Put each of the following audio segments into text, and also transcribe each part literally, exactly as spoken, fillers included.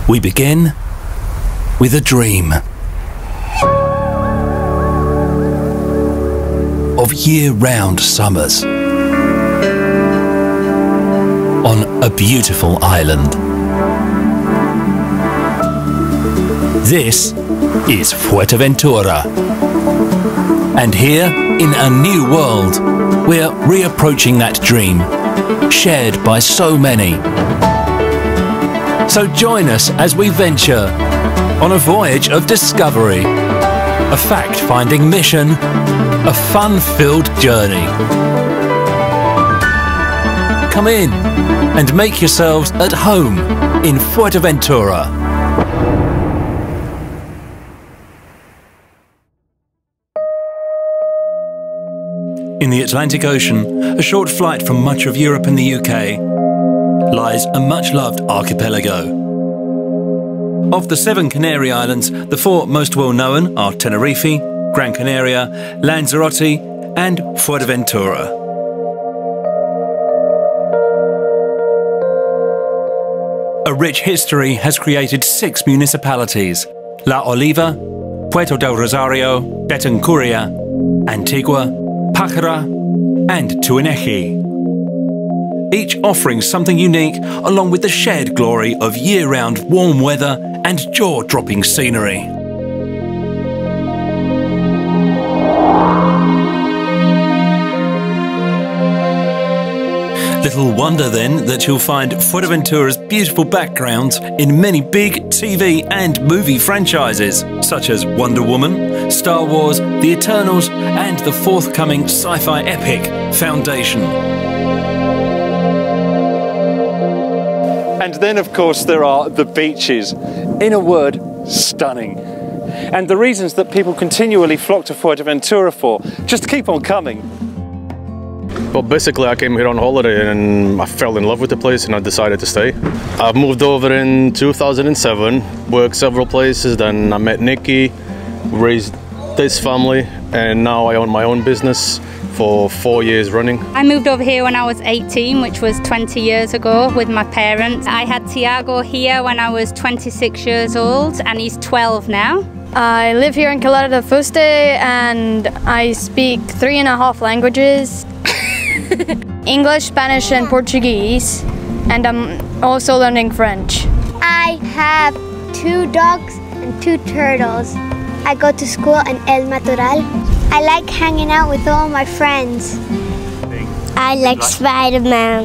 We begin with a dream of year-round summers on a beautiful island. This is Fuerteventura. And here, in a new world, we're reapproaching that dream, shared by so many. So join us as we venture on a voyage of discovery, a fact-finding mission, a fun-filled journey. Come in and make yourselves at home in Fuerteventura. In the Atlantic Ocean, a short flight from much of Europe and the U K, lies a much-loved archipelago. Of the seven Canary Islands, the four most well-known are Tenerife, Gran Canaria, Lanzarote and Fuerteventura. A rich history has created six municipalities: La Oliva, Puerto del Rosario, Betancuria, Antigua, Pájara and Tuineji, each offering something unique along with the shared glory of year-round warm weather and jaw-dropping scenery. Little wonder then that you'll find Fuerteventura's beautiful backgrounds in many big T V and movie franchises such as Wonder Woman, Star Wars, The Eternals and the forthcoming sci-fi epic Foundation. And then of course there are the beaches. In a word, stunning. And the reasons that people continually flock to Fuerteventura for just keep on coming. Well, basically I came here on holiday and I fell in love with the place and I decided to stay. I've moved over in two thousand seven, worked several places, then I met Nikki, raised this family, and now I own my own business for four years running. I moved over here when I was eighteen, which was twenty years ago, with my parents. I had Tiago here when I was twenty-six years old and he's twelve now. I live here in Caleta de Fuste and I speak three and a half languages. English, Spanish and Portuguese, and I'm also learning French. I have two dogs and two turtles. I go to school in El Matoral. I like hanging out with all my friends. I like Spider-Man.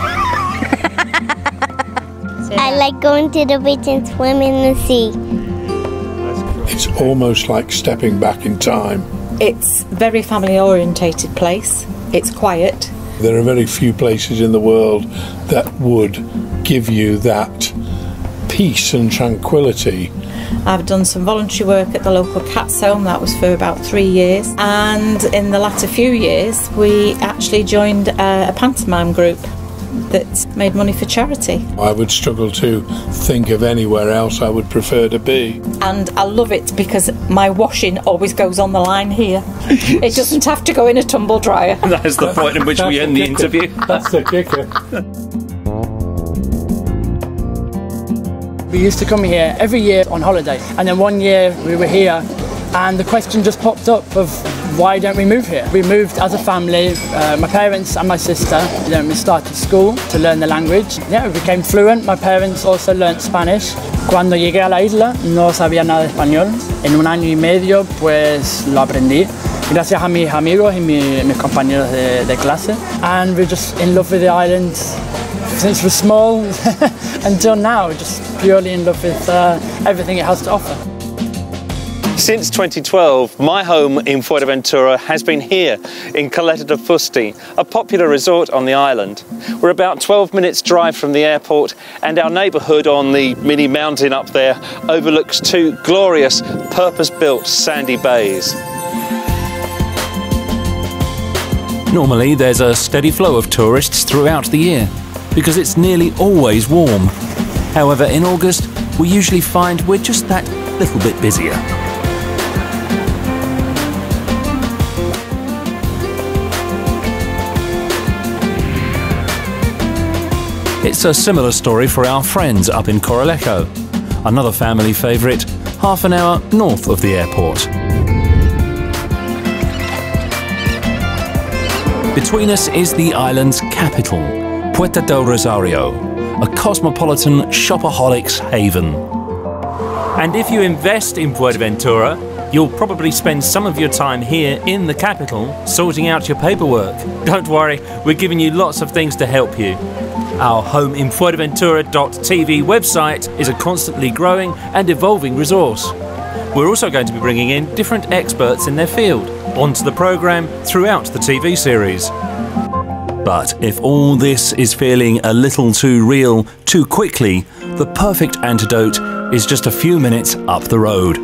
I like going to the beach and swimming in the sea. It's almost like stepping back in time. It's a very family-orientated place. It's quiet. There are very few places in the world that would give you that peace and tranquility. I've done some voluntary work at the local cats home. That was for about three years. And in the latter few years, we actually joined a, a pantomime group that made money for charity. I would struggle to think of anywhere else I would prefer to be. And I love it because my washing always goes on the line here. It doesn't have to go in a tumble dryer. That is the point in which we end the interview. That's the kicker. We used to come here every year on holiday, and then one year we were here and the question just popped up of why don't we move here? We moved as a family, uh, my parents and my sister. Then we started school to learn the language. Yeah, we became fluent. My parents also learned Spanish. Cuando llegué a la isla no sabía nada de español. En un año y medio pues lo aprendí gracias a mis amigos y mi, mis compañeros de, de clase. And we're just in love with the island since we're small until now, just purely in love with uh, everything it has to offer. Since twenty twelve, my home in Fuerteventura has been here in Caleta de Fuste, a popular resort on the island. We're about twelve minutes drive from the airport and our neighbourhood on the mini mountain up there overlooks two glorious purpose-built sandy bays. Normally there's a steady flow of tourists throughout the year because it's nearly always warm. However, in August we usually find we're just that little bit busier. It's a similar story for our friends up in Corralejo. another family favourite, half an hour north of the airport. Between us is the island's capital, Puerto del Rosario, a cosmopolitan shopaholics haven. And if you invest in Fuerteventura, you'll probably spend some of your time here in the capital sorting out your paperwork. Don't worry, we're giving you lots of things to help you. Our home in Fuerteventura dot T V website is a constantly growing and evolving resource. We're also going to be bringing in different experts in their field onto the programme throughout the T V series. But if all this is feeling a little too real too quickly, the perfect antidote is just a few minutes up the road.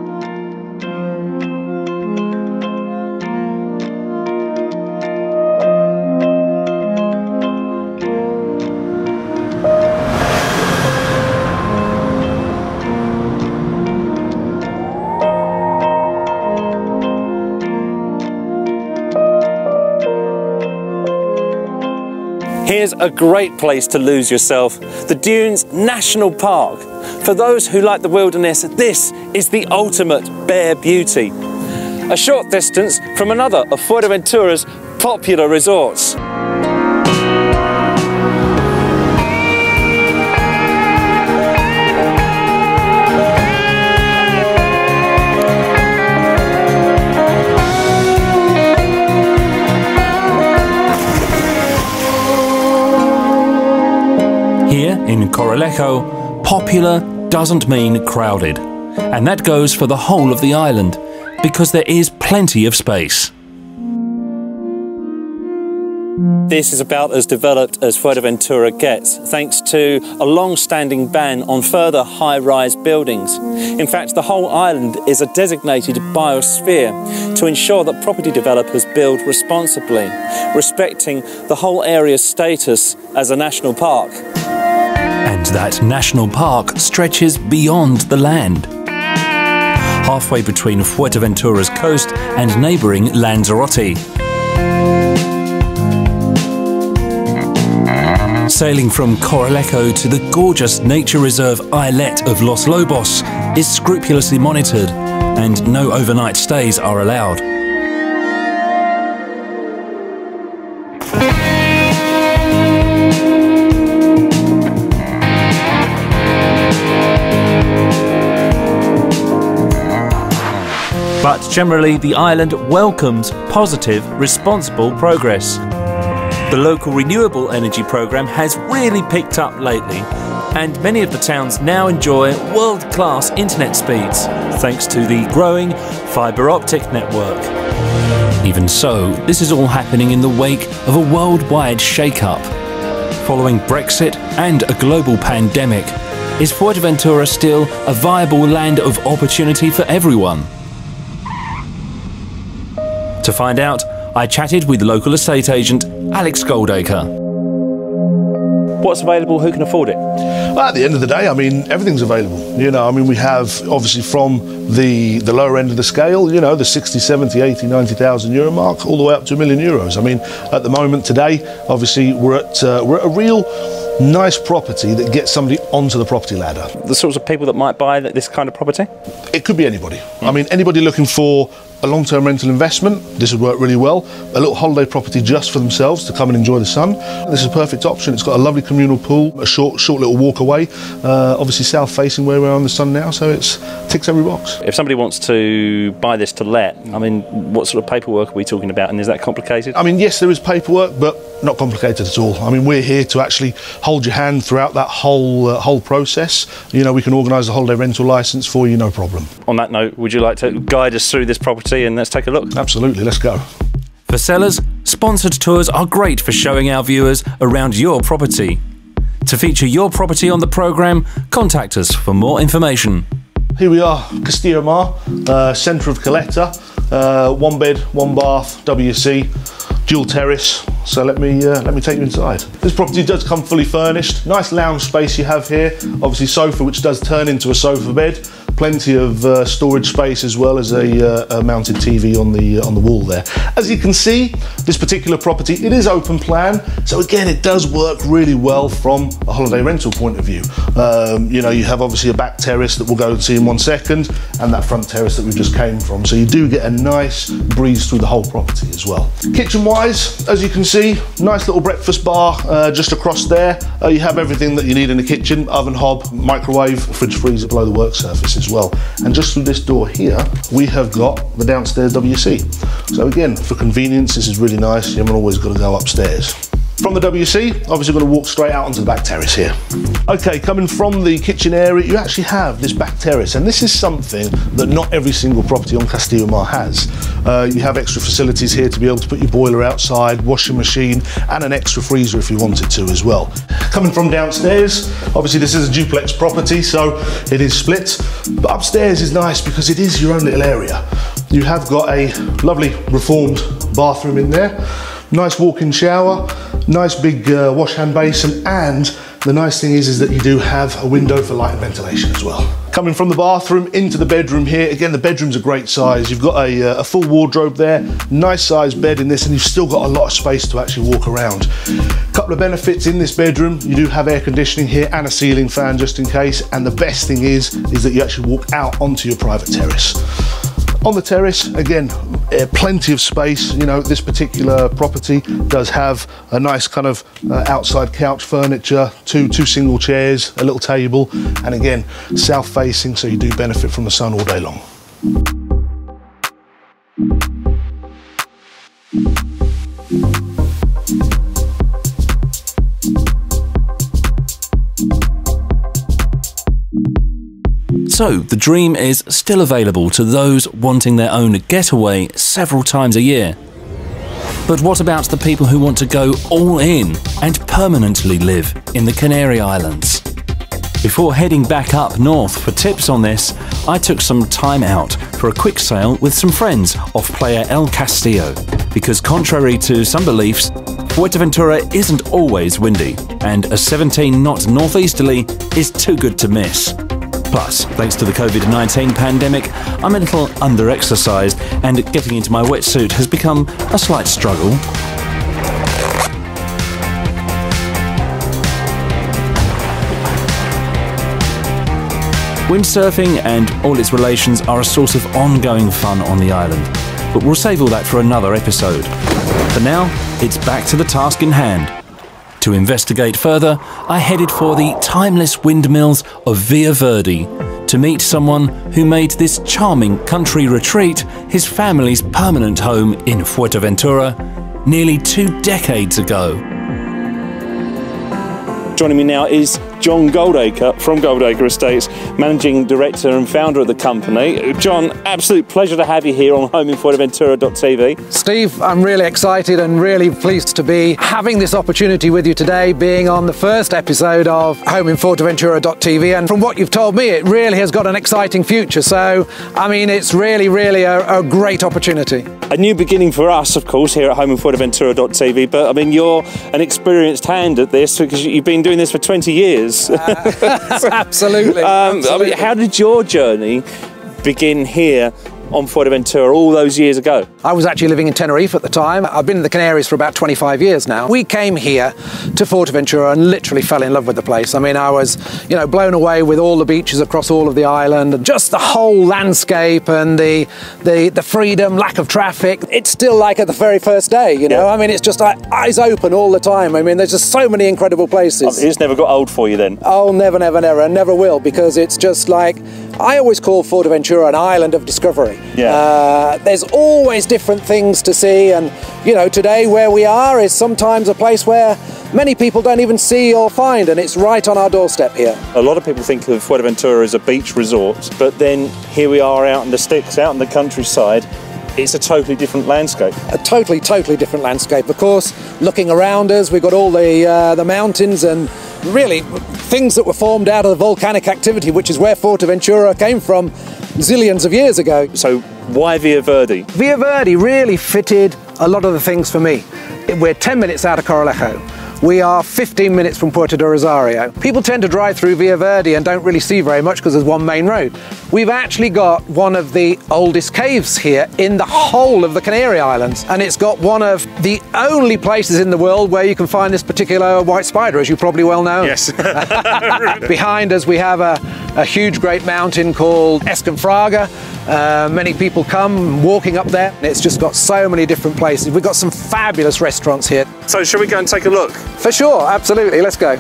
Here's a great place to lose yourself, the Dunes National Park. For those who like the wilderness, this is the ultimate bare beauty. A short distance from another of Fuerteventura's popular resorts. Here in Corralejo, popular doesn't mean crowded. And that goes for the whole of the island, because there is plenty of space. This is about as developed as Fuerteventura gets, thanks to a long-standing ban on further high-rise buildings. In fact, the whole island is a designated biosphere to ensure that property developers build responsibly, respecting the whole area's status as a national park. And that national park stretches beyond the land. Halfway between Fuerteventura's coast and neighbouring Lanzarote. Sailing from Corralejo to the gorgeous nature reserve islet of Los Lobos is scrupulously monitored, and no overnight stays are allowed. But generally, the island welcomes positive, responsible progress. The local renewable energy program has really picked up lately, and many of the towns now enjoy world-class internet speeds, thanks to the growing fibre optic network. Even so, this is all happening in the wake of a worldwide shake-up. Following Brexit and a global pandemic, is Fuerteventura still a viable land of opportunity for everyone? To find out, I chatted with local estate agent Alex GoldAcre. What's available? Who can afford it? Well, at the end of the day, I mean, everything's available. You know, I mean, we have obviously from the the lower end of the scale, you know, the sixty, seventy, eighty, ninety thousand euro mark, all the way up to a million euros. I mean, at the moment today, obviously, we're at uh, we're at a real nice property that gets somebody onto the property ladder. The sorts of people that might buy this kind of property? It could be anybody. Mm. I mean, anybody looking for a long-term rental investment, this would work really well. A little holiday property just for themselves to come and enjoy the sun. This is a perfect option. It's got a lovely communal pool, a short, short little walk away. Uh, obviously south-facing where we're on the sun now, so it ticks every box. If somebody wants to buy this to let, I mean, what sort of paperwork are we talking about, and is that complicated? I mean, yes, there is paperwork, but not complicated at all. I mean, we're here to actually hold your hand throughout that whole uh, whole process. You know, we can organise a holiday rental licence for you, no problem. On that note, would you like to guide us through this property and let's take a look? Absolutely, let's go. For sellers, sponsored tours are great for showing our viewers around your property. To feature your property on the programme, contact us for more information. Here we are, Castillo Mar, uh, centre of Caleta, uh, one bed, one bath, W C, dual terrace. So let me uh, let me take you inside. This property does come fully furnished. Nice lounge space you have here. Obviously sofa, which does turn into a sofa bed. plenty of uh, storage space as well as a, uh, a mounted T V on the uh, on the wall there. As you can see, this particular property, it is open plan, so again it does work really well from a holiday rental point of view. Um, you know, you have obviously a back terrace that we'll go and see in one second, and that front terrace that we just came from, so you do get a nice breeze through the whole property as well. Kitchen wise, as you can see, nice little breakfast bar uh, just across there. Uh, you have everything that you need in the kitchen: oven hob, microwave, fridge freezer below the work surface as well. And just through this door here, we have got the downstairs W C. So again, for convenience, this is really nice. You haven't always got to go upstairs. From the W C, obviously we're going to walk straight out onto the back terrace here. Okay, coming from the kitchen area, you actually have this back terrace, and this is something that not every single property on Castillo Mar has. Uh, you have extra facilities here to be able to put your boiler outside, washing machine, and an extra freezer if you wanted to as well. Coming from downstairs, obviously this is a duplex property, so it is split, but upstairs is nice because it is your own little area. You have got a lovely reformed bathroom in there, nice walk-in shower, nice big uh, wash hand basin, and the nice thing is, is that you do have a window for light and ventilation as well. Coming from the bathroom into the bedroom here, again the bedroom's a great size. You've got a, a full wardrobe there, nice sized bed in this, and you've still got a lot of space to actually walk around. Couple of benefits in this bedroom: you do have air conditioning here and a ceiling fan just in case, and the best thing is, is that you actually walk out onto your private terrace. On the terrace, again, uh, plenty of space. You know, this particular property does have a nice kind of uh, outside couch furniture, two, two single chairs, a little table, and again, south facing, so you do benefit from the sun all day long. So, the dream is still available to those wanting their own getaway several times a year. But what about the people who want to go all in and permanently live in the Canary Islands? Before heading back up north for tips on this, I took some time out for a quick sail with some friends off Playa El Castillo, because contrary to some beliefs, Fuerteventura isn't always windy, and a seventeen knot northeasterly is too good to miss. Plus, thanks to the COVID nineteen pandemic, I'm a little under-exercised, and getting into my wetsuit has become a slight struggle. Windsurfing and all its relations are a source of ongoing fun on the island, but we'll save all that for another episode. For now, it's back to the task in hand. To investigate further, I headed for the timeless windmills of Villa Verde to meet someone who made this charming country retreat his family's permanent home in Fuerteventura nearly two decades ago. Joining me now is John GoldAcre from GoldAcre Estates, Managing Director and Founder of the company. John, absolute pleasure to have you here on home in fuerteventura dot T V. Steve, I'm really excited and really pleased to be having this opportunity with you today, being on the first episode of home in fuerteventura dot T V, and from what you've told me, it really has got an exciting future. So, I mean, it's really, really a, a great opportunity. A new beginning for us, of course, here at home in fuerteventura dot T V, but I mean, you're an experienced hand at this because you've been doing this for twenty years. Uh, absolutely, um, absolutely. I mean, how did your journey begin here on Fuerteventura all those years ago? I was actually living in Tenerife at the time. I've been in the Canaries for about twenty-five years now. We came here to Fuerteventura and literally fell in love with the place. I mean, I was, you know, blown away with all the beaches across all of the island, and just the whole landscape and the the, the freedom, lack of traffic. It's still like at the very first day, you know. Yeah. I mean, it's just like eyes open all the time. I mean, there's just so many incredible places. It's never got old for you then? Oh, never, never, never, and never will, because it's just like, I always call Fuerteventura an island of discovery. Yeah. Uh, there's always different things to see, and you know, today where we are is sometimes a place where many people don't even see or find, and it's right on our doorstep here. A lot of people think of Fuerteventura as a beach resort, but then here we are out in the sticks, out in the countryside. It's a totally different landscape. A totally, totally different landscape. Of course, looking around us, we've got all the uh, the mountains and really things that were formed out of the volcanic activity, which is where Fuerteventura came from zillions of years ago. So why Villa Verde? Villa Verde really fitted a lot of the things for me. We're ten minutes out of Corralejo. We are fifteen minutes from Puerto de Rosario. People tend to drive through Villa Verde and don't really see very much because there's one main road. We've actually got one of the oldest caves here in the whole of the Canary Islands, and it's got one of the only places in the world where you can find this particular white spider, as you probably well know. Yes. Behind us we have a, a huge great mountain called Escanfraga. Uh, many people come walking up there. It's just got so many different places. We've got some fabulous restaurants here. So shall we go and take a look? For sure, absolutely, let's go.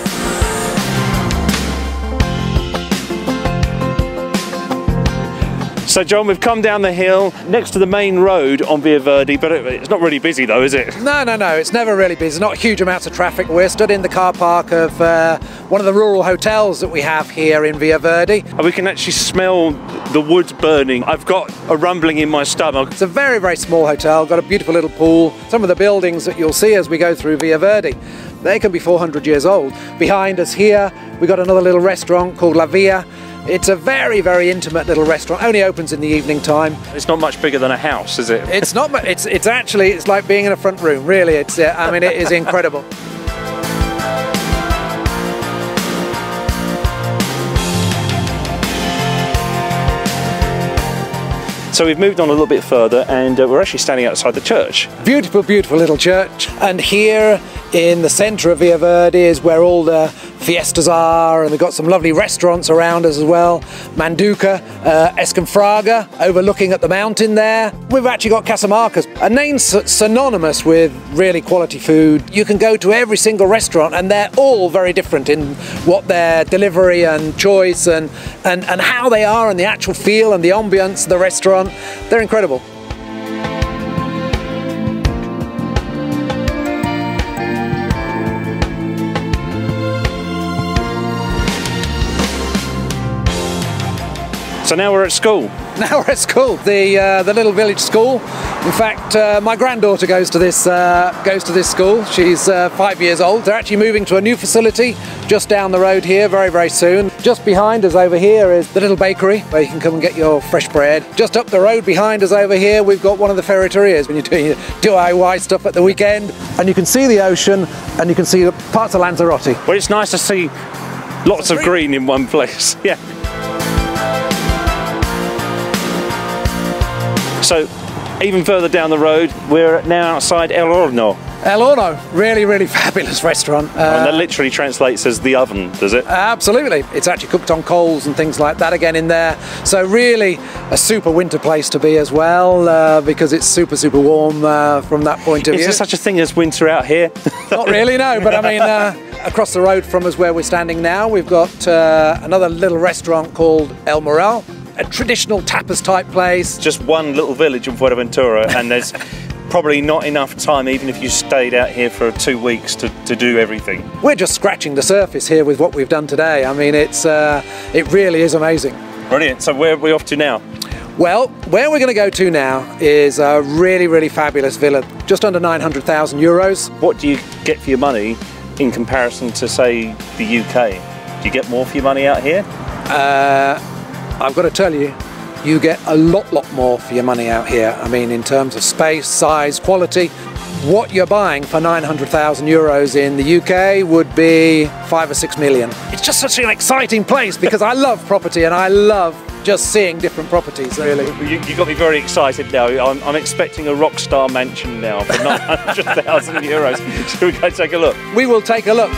So John, we've come down the hill next to the main road on Villa Verde, but it, it's not really busy though, is it? No, no, no, it's never really busy. Not huge amounts of traffic. We're stood in the car park of uh, one of the rural hotels that we have here in Villa Verde. And we can actually smell the wood burning. I've got a rumbling in my stomach. It's a very, very small hotel, got a beautiful little pool. Some of the buildings that you'll see as we go through Villa Verde, they can be four hundred years old. Behind us here, we've got another little restaurant called La Villa. It's a very, very intimate little restaurant. Only opens in the evening time. It's not much bigger than a house, is it? It's not. It's it's actually it's like being in a front room. Really, it's. Uh, I mean, it is incredible. So we've moved on a little bit further, and uh, we're actually standing outside the church. Beautiful, beautiful little church. And here in the centre of Villa Verde is where all the fiestas are, and they've got some lovely restaurants around us as well. Manduca, uh, Escanfraga, overlooking at the mountain there. We've actually got Casamarcas, a name synonymous with really quality food. You can go to every single restaurant and they're all very different in what their delivery and choice and, and, and how they are, and the actual feel and the ambience of the restaurant. They're incredible. So now we're at school. Now we're at school, the uh, the little village school. In fact, uh, my granddaughter goes to this uh, goes to this school. She's uh, five years old. They're actually moving to a new facility just down the road here very, very soon. Just behind us over here is the little bakery where you can come and get your fresh bread. Just up the road behind us over here, we've got one of the ferreterias when you're doing your D I Y stuff at the weekend. And you can see the ocean, and you can see the parts of Lanzarote. Well, it's nice to see lots of green in one place. Yeah. So, even further down the road, we're now outside El Horno. El Horno, really, really fabulous restaurant. Uh, and that literally translates as the oven, does it? Absolutely. It's actually cooked on coals and things like that again in there. So really a super winter place to be as well, uh, because it's super, super warm uh, from that point of Is view. there such a thing as winter out here? Not really, no, but I mean, uh, across the road from us where we're standing now, we've got uh, another little restaurant called El Moral. A traditional tapas type place. Just one little village in Fuerteventura, and there's probably not enough time, even if you stayed out here for two weeks, to, to do everything. We're just scratching the surface here with what we've done today. I mean, it's uh, it really is amazing. Brilliant. So where are we off to now? Well, where we're going to go to now is a really, really fabulous villa, just under nine hundred thousand euros. What do you get for your money in comparison to, say, the U K? Do you get more for your money out here? Uh, I've got to tell you, you get a lot, lot more for your money out here. I mean, in terms of space, size, quality. What you're buying for nine hundred thousand euros in the U K would be five or six million. It's just such an exciting place because I love property and I love just seeing different properties, really. You, you got me very excited now. I'm, I'm expecting a rock star mansion now for nine hundred thousand euros. Should we go take a look? We will take a look.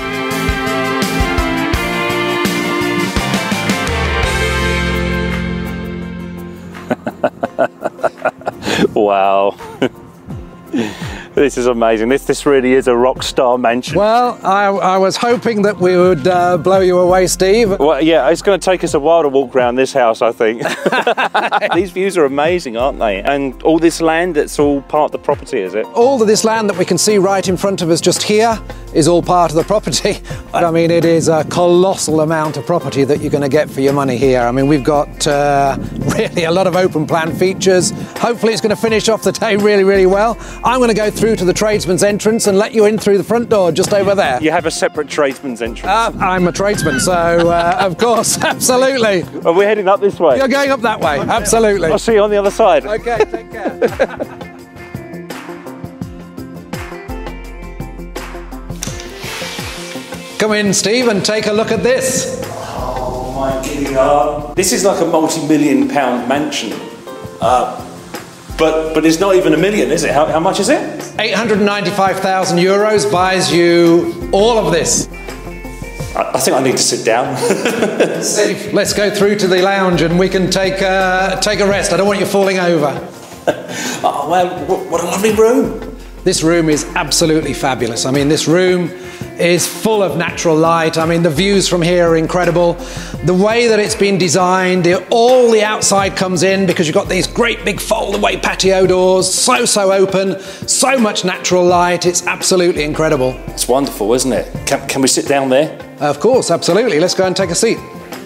Wow. This is amazing. This this really is a rock star mansion. Well, I, I was hoping that we would uh, blow you away, Steve. Well, yeah, it's going to take us a while to walk around this house, I think. These views are amazing, aren't they? And all this land, that's all part of the property, is it? All of this land that we can see right in front of us just here is all part of the property. I mean, it is a colossal amount of property that you're going to get for your money here. I mean, we've got uh, really a lot of open plan features. Hopefully it's going to finish off the day really, really well. I'm going to go through to the tradesman's entrance and let you in through the front door just over there. You have a separate tradesman's entrance? Uh, I'm a tradesman, so uh, of course, absolutely. Well, we're heading up this way. You're going up that way, absolutely. I'll see you on the other side. Okay, take care. Come in, Steve, and take a look at this. Oh my giddy aunt. This is like a multi-million pound mansion. Uh, but but it's not even a million, is it? How, how much is it? eight hundred ninety-five thousand euros buys you all of this. I, I think I need to sit down. Steve, let's go through to the lounge and we can take, uh, take a rest. I don't want you falling over. Oh, well, what, what a lovely room. This room is absolutely fabulous. I mean, this room is full of natural light. I mean, the views from here are incredible. The way that it's been designed, all the outside comes in because you've got these great big fold-away patio doors, so, so open, so much natural light. It's absolutely incredible. It's wonderful, isn't it? Can, can we sit down there? Of course, absolutely. Let's go and take a seat.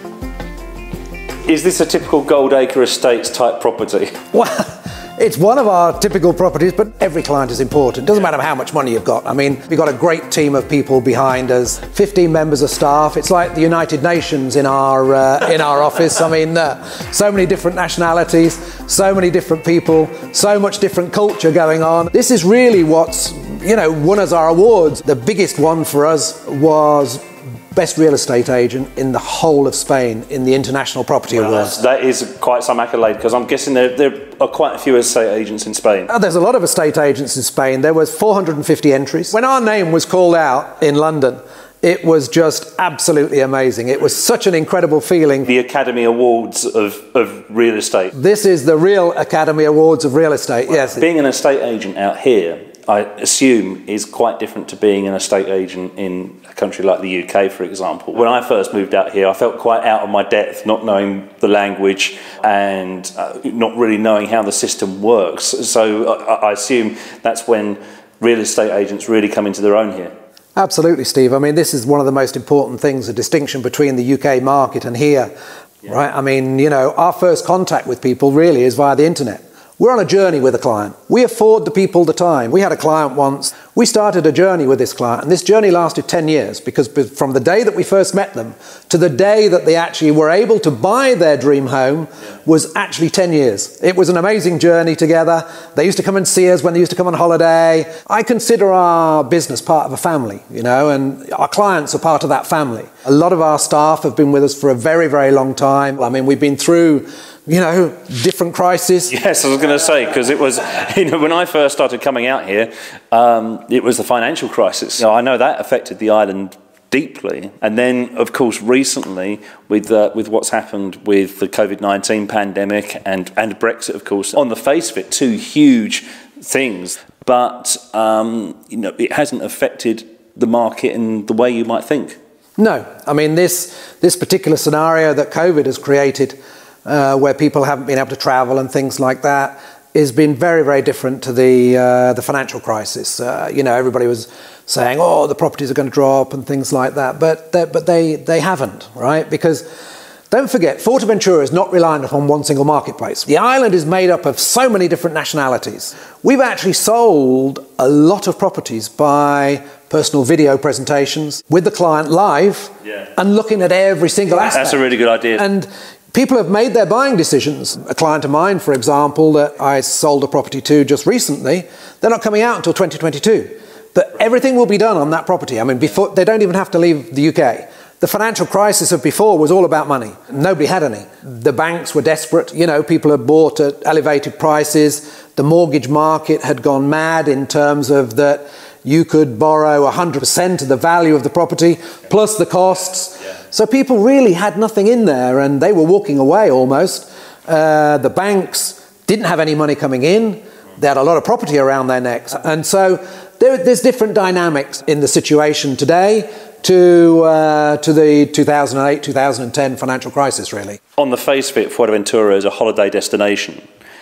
Is this a typical GoldAcre Estates type property? Well, it's one of our typical properties, but every client is important. Doesn't matter how much money you've got. I mean, we've got a great team of people behind us, fifteen members of staff. It's like the United Nations in our uh, in our office. I mean, uh, so many different nationalities, so many different people, so much different culture going on. This is really what's, you know, won us our awards. The biggest one for us was Best Real Estate Agent in the whole of Spain in the International Property well, Awards. That is quite some accolade, because I'm guessing there, there are quite a few estate agents in Spain. Oh, there's a lot of estate agents in Spain. There was four hundred fifty entries. When our name was called out in London, it was just absolutely amazing. It was such an incredible feeling. The Academy Awards of, of real estate. This is the real Academy Awards of real estate, well, yes. Being an estate agent out here, I assume, is quite different to being an estate agent in a country like the U K, for example. When I first moved out here, I felt quite out of my depth, not knowing the language and uh, not really knowing how the system works. So I, I assume that's when real estate agents really come into their own here. Absolutely, Steve. I mean, this is one of the most important things, the distinction between the U K market and here, yeah. Right? I mean, you know, our first contact with people really is via the internet. We're on a journey with a client. We afford the people the time. We had a client once. We started a journey with this client, and this journey lasted ten years, because from the day that we first met them to the day that they actually were able to buy their dream home was actually ten years. It was an amazing journey together. They used to come and see us when they used to come on holiday. I consider our business part of a family, you know, and our clients are part of that family. A lot of our staff have been with us for a very, very long time. I mean, we've been through, you know, different crises. Yes, I was going to say, because it was, you know, when I first started coming out here, um, it was the financial crisis. You know, I know that affected the island deeply. And then, of course, recently, with uh, with what's happened with the COVID nineteen pandemic and, and Brexit, of course, on the face of it, two huge things. But, um, you know, it hasn't affected the market in the way you might think. No. I mean, this, this particular scenario that COVID has created, Uh, where people haven't been able to travel and things like that, has been very, very different to the uh, the financial crisis. Uh, you know, everybody was saying, "Oh, the properties are going to drop" and things like that, but they, but they they haven't, right? Because don't forget, Fuerteventura is not reliant upon one single marketplace. The island is made up of so many different nationalities. We've actually sold a lot of properties by personal video presentations with the client live, yeah, and looking at every single aspect. That's a really good idea. And people have made their buying decisions. A client of mine, for example, that I sold a property to just recently, they're not coming out until twenty twenty-two. But everything will be done on that property. I mean, before they don't even have to leave the U K. The financial crisis of before was all about money. Nobody had any. The banks were desperate. You know, people had bought at elevated prices. The mortgage market had gone mad in terms of that you could borrow one hundred percent of the value of the property plus the costs. Yeah. So people really had nothing in there, and they were walking away almost. Uh, the banks didn't have any money coming in. They had a lot of property around their necks. And so there, there's different dynamics in the situation today to, uh, to the two thousand eight, two thousand ten financial crisis, really. On the face of it, Fuerteventura is a holiday destination.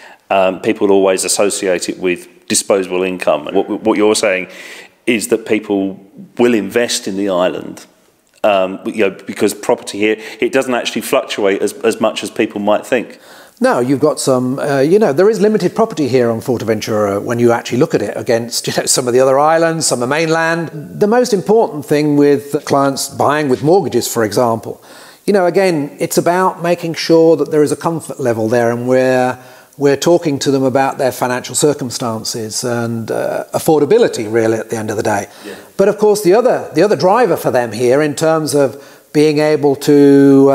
Um, people always associate it with disposable income. And what, what you're saying is that people will invest in the island, um, you know, because property here, it doesn't actually fluctuate as, as much as people might think. No, you've got some, uh, you know, there is limited property here on Fuerteventura when you actually look at it against, you know, some of the other islands, some of the mainland. The most important thing with clients buying with mortgages, for example, you know, again, it's about making sure that there is a comfort level there, and we're We're talking to them about their financial circumstances and uh, affordability, really, at the end of the day. Yeah. But of course, the other, the other driver for them here in terms of being able to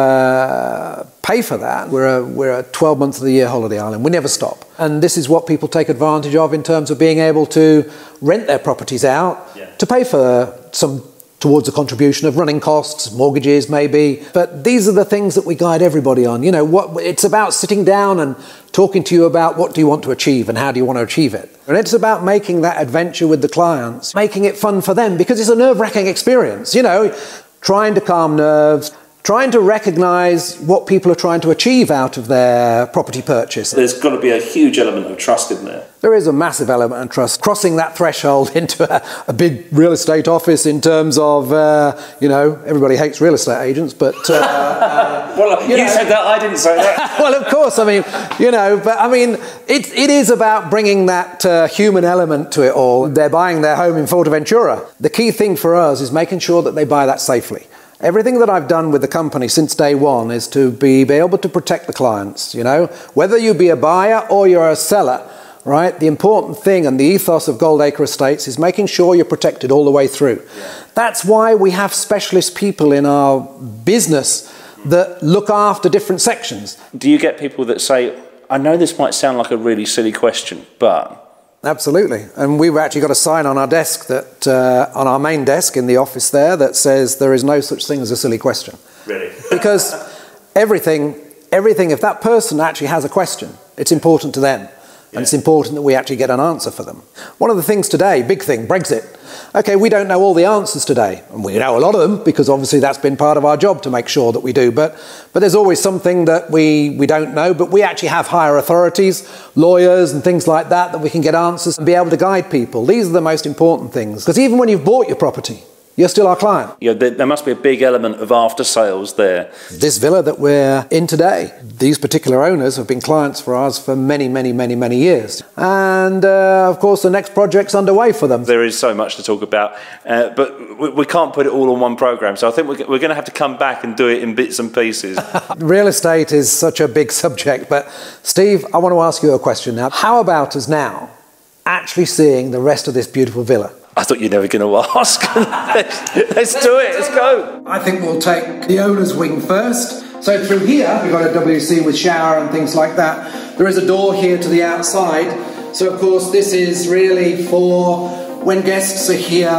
uh, pay for that, we're a, we're a twelve months of the year holiday island. We never stop. And this is what people take advantage of in terms of being able to rent their properties out yeah. to pay for some towards a contribution of running costs, mortgages maybe. But these are the things that we guide everybody on. You know, what it's about sitting down and talking to you about what do you want to achieve and how do you want to achieve it. And it's about making that adventure with the clients, making it fun for them, because it's a nerve-wracking experience, you know, trying to calm nerves, trying to recognise what people are trying to achieve out of their property purchase. There's got to be a huge element of trust in there. There is a massive element of trust. Crossing that threshold into a, a big real estate office in terms of, uh, you know, everybody hates real estate agents, but... Uh, uh, well, you, you know, said that, I didn't say that. Well, of course, I mean, you know, but I mean, it, it is about bringing that uh, human element to it all. They're buying their home in Fuerteventura. The key thing for us is making sure that they buy that safely. Everything that I've done with the company since day one is to be, be able to protect the clients, you know, whether you be a buyer or you're a seller, right? The important thing and the ethos of GoldAcre Estates is making sure you're protected all the way through. Yeah. That's why we have specialist people in our business that look after different sections. Do you get people that say, I know this might sound like a really silly question, but... Absolutely. And we've actually got a sign on our desk, that uh, on our main desk in the office there, that says there is no such thing as a silly question. Really? Because everything, everything, if that person actually has a question, it's important to them. And it's important that we actually get an answer for them. One of the things today, big thing, Brexit. Okay, we don't know all the answers today. And we know a lot of them because obviously that's been part of our job to make sure that we do. But, but there's always something that we, we don't know. But we actually have higher authorities, lawyers and things like that, that we can get answers and be able to guide people. These are the most important things. Because even when you've bought your property, you're still our client. Yeah, there, there must be a big element of after sales there. This villa that we're in today, these particular owners have been clients for us for many, many, many, many years. And uh, of course, the next project's underway for them. There is so much to talk about, uh, but we, we can't put it all on one program. So I think we're, we're going to have to come back and do it in bits and pieces. Real estate is such a big subject. But Steve, I want to ask you a question now. How about us now actually seeing the rest of this beautiful villa? I thought you were never going to ask. let's, let's do it, let's go. I think we'll take the owner's wing first. So through here, we've got a W C with shower and things like that. There is a door here to the outside. So of course, this is really for when guests are here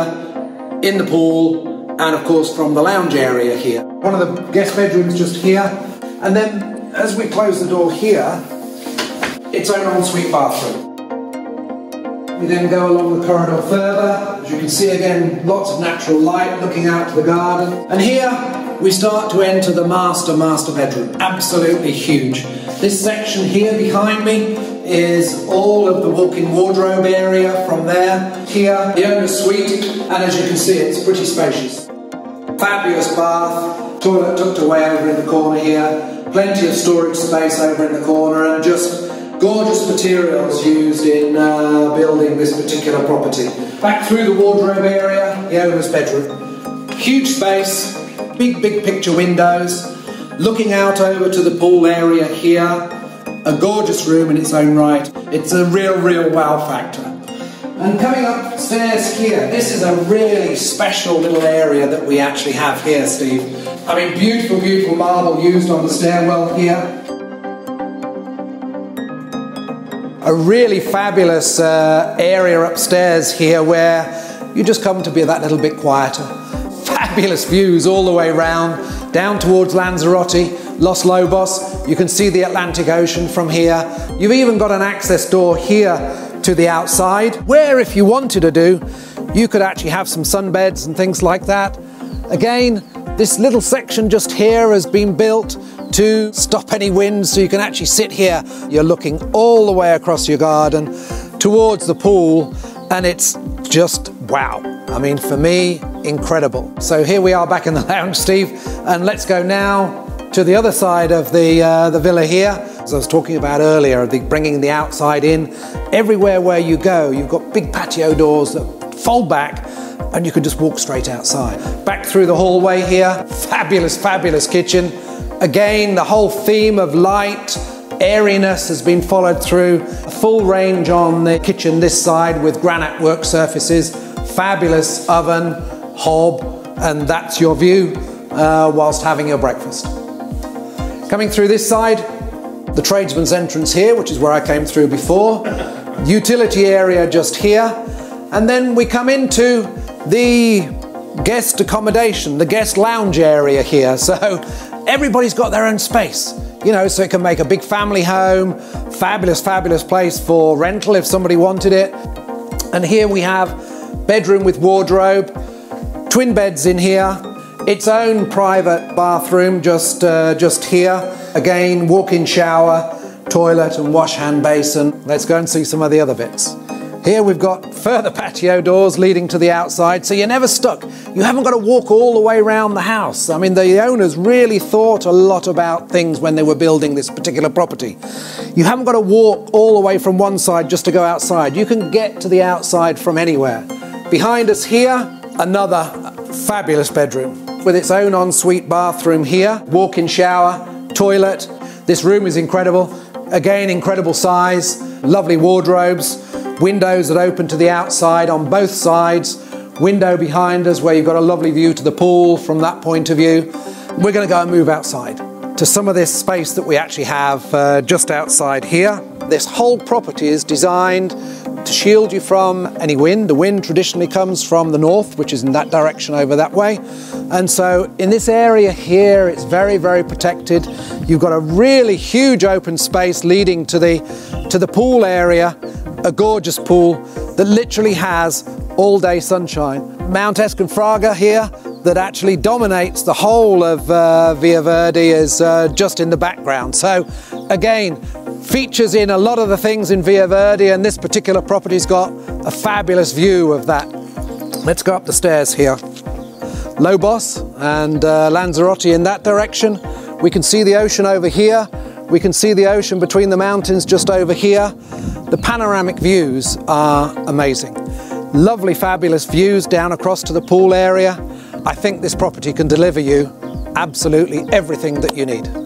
in the pool and of course from the lounge area here. One of the guest bedrooms just here. And then as we close the door here, its own ensuite bathroom. We then go along the corridor further. As you can see again, lots of natural light looking out to the garden. And here we start to enter the master, master bedroom. Absolutely huge. This section here behind me is all of the walk-in wardrobe area from there. Here, the owner's suite, and as you can see, it's pretty spacious. Fabulous bath, toilet tucked away over in the corner here. Plenty of storage space over in the corner, and just gorgeous materials used in uh, building this particular property. Back through the wardrobe area, the owner's bedroom. Huge space, big, big picture windows, looking out over to the pool area here. A gorgeous room in its own right. It's a real, real wow factor. And coming upstairs here, this is a really special little area that we actually have here, Steve. I mean, beautiful, beautiful marble used on the stairwell here. A really fabulous uh, area upstairs here where you just come to be that little bit quieter. Fabulous views all the way round, down towards Lanzarote, Los Lobos. You can see the Atlantic Ocean from here. You've even got an access door here to the outside, where if you wanted to do, you could actually have some sunbeds and things like that. Again, this little section just here has been built to stop any wind, so you can actually sit here. You're looking all the way across your garden towards the pool, and it's just wow. I mean, for me, incredible. So here we are back in the lounge, Steve, and let's go now to the other side of the, uh, the villa here. As I was talking about earlier, the bringing the outside in. Everywhere where you go, you've got big patio doors that fold back, and you can just walk straight outside. Back through the hallway here, fabulous, fabulous kitchen. Again, the whole theme of light, airiness has been followed through. A full range on the kitchen this side with granite work surfaces. fabulous oven, hob, and that's your view uh, whilst having your breakfast. Coming through this side, the tradesman's entrance here, which is where I came through before. Utility area just here. And then we come into the guest accommodation, the guest lounge area here. So everybody's got their own space, you know, so it can make a big family home, fabulous, fabulous place for rental if somebody wanted it. And here we have bedroom with wardrobe, twin beds in here, its own private bathroom just, uh, just here. Again, walk-in shower, toilet and wash hand basin. Let's go and see some of the other bits. Here we've got further patio doors leading to the outside, so you're never stuck. You haven't got to walk all the way around the house. I mean, the owners really thought a lot about things when they were building this particular property. You haven't got to walk all the way from one side just to go outside. You can get to the outside from anywhere. Behind us here, another fabulous bedroom with its own ensuite bathroom here, walk-in shower, toilet. This room is incredible. Again, incredible size, lovely wardrobes, windows that open to the outside on both sides, window behind us where you've got a lovely view to the pool from that point of view. We're going to go and move outside to some of this space that we actually have uh, just outside here. This whole property is designed to shield you from any wind. The wind traditionally comes from the north, which is in that direction over that way. And so in this area here, it's very, very protected. You've got a really huge open space leading to the, to the pool area, a gorgeous pool that literally has all day sunshine. Mount Escanfraga here that actually dominates the whole of uh, Villa Verde is uh, just in the background. So again, features in a lot of the things in Villa Verde, and this particular property's got a fabulous view of that. Let's go up the stairs here. Lobos and uh, Lanzarote in that direction. We can see the ocean over here. We can see the ocean between the mountains just over here. The panoramic views are amazing. Lovely, fabulous views down across to the pool area. I think this property can deliver you absolutely everything that you need.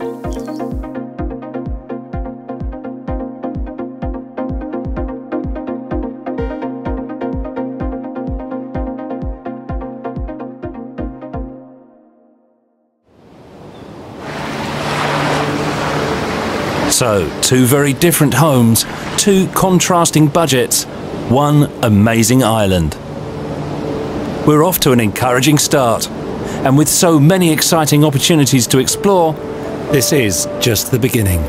So, two very different homes, two contrasting budgets, one amazing island. We're off to an encouraging start, and with so many exciting opportunities to explore, this is just the beginning.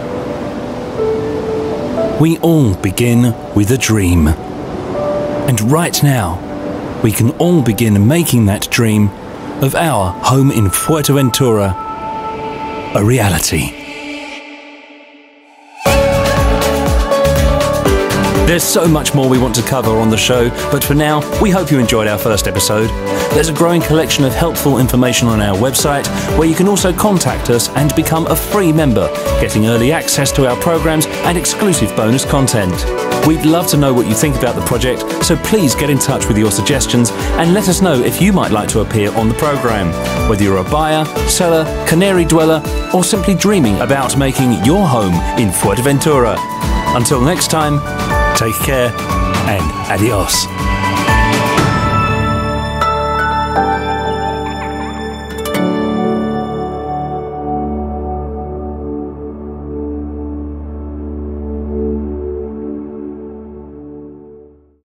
We all begin with a dream. And right now, we can all begin making that dream of our home in Fuerteventura a reality. There's so much more we want to cover on the show, but for now, we hope you enjoyed our first episode. There's a growing collection of helpful information on our website, where you can also contact us and become a free member, getting early access to our programs and exclusive bonus content. We'd love to know what you think about the project, so please get in touch with your suggestions and let us know if you might like to appear on the program, whether you're a buyer, seller, Canary dweller, or simply dreaming about making your home in Fuerteventura. Until next time, take care and adios.